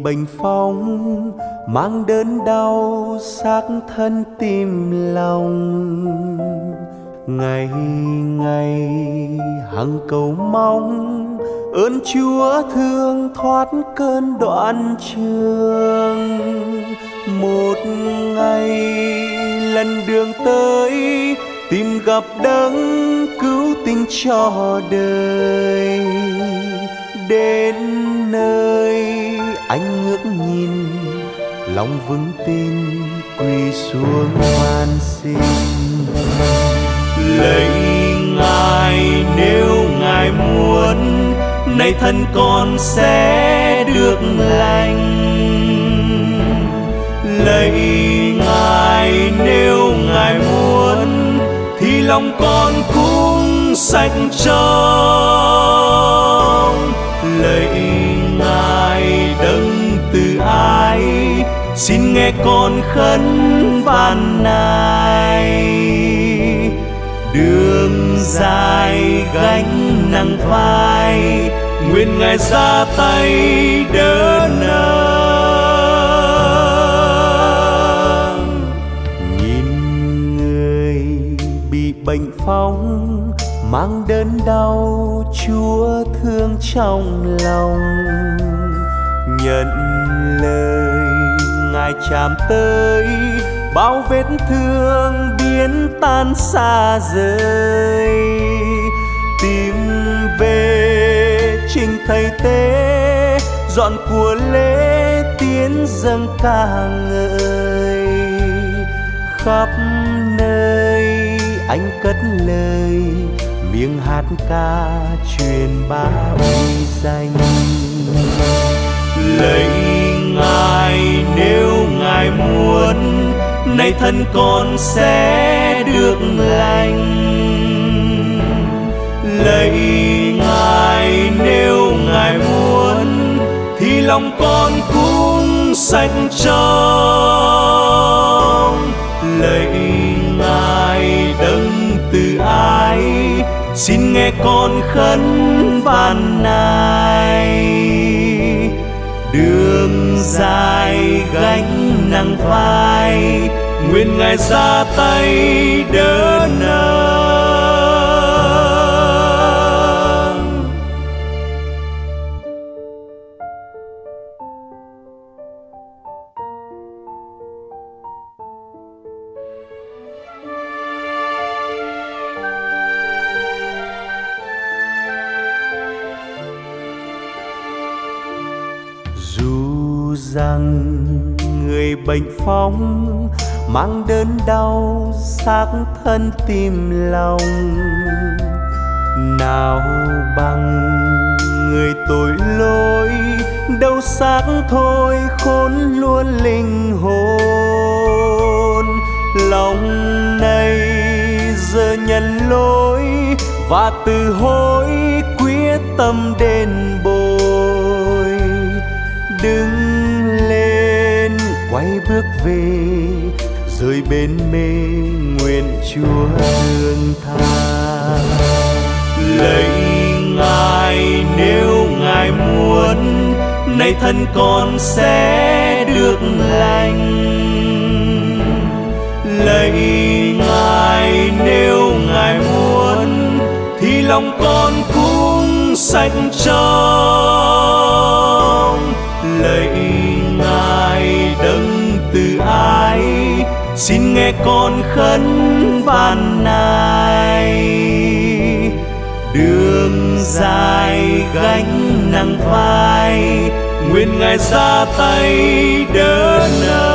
bệnh phong mang đớn đau xác thân tim lòng. Ngày ngày hằng cầu mong ơn Chúa thương thoát cơn đoạn trường. Một ngày lần đường tới tìm gặp đấng cứu tinh cho đời. Đến nơi anh ngước nhìn lòng vững tin quỳ xuống van xin. Lạy Ngài nếu Ngài muốn nay thân con sẽ được lành. Lạy Ngài nếu Ngài muốn thì lòng con cũng sạch trong. Lạy Ngài đấng từ ái xin nghe con khấn van này. Đường dài gánh nặng vai nguyện Ngài ra tay đỡ nâng. Nhìn người bị bệnh phong mang đớn đau Chúa thương trong lòng. Nhận lời Ngài chạm tới bao vết thương biến tan xa rời. Tìm về trình thầy tế dọn của lễ tiến dâng ca ngợi. Khắp nơi anh cất lời miếng hát ca truyền bá uy danh. Lạy Ngài nếu Ngài muốn nay thân con sẽ được lành. Lạy Ngài nếu Ngài muốn thì lòng con cũng sạch trong. Lạy Ngài đấng từ ái xin nghe con khấn van này. Đường dài gánh nặng vai nguyện Ngài ra tay đỡ nâng. Dù rằng người bệnh phong mang đớn đau xác thân tim lòng, nào bằng người tội lỗi đâu xác thôi khốn luôn linh hồn. Lòng này giờ nhận lỗi và từ hối quyết tâm đền bồi. Đứng lên quay bước về rời bên mê nguyện Chúa thương tha. Lạy Ngài nếu Ngài muốn nay thân con sẽ được lành. Lạy Ngài nếu Ngài muốn thì lòng con cũng sạch trong. Lạy Ngài đấng từ ái xin nghe con khấn van này. Đường dài gánh nặng vai nguyện Ngài ra tay đỡ nâng.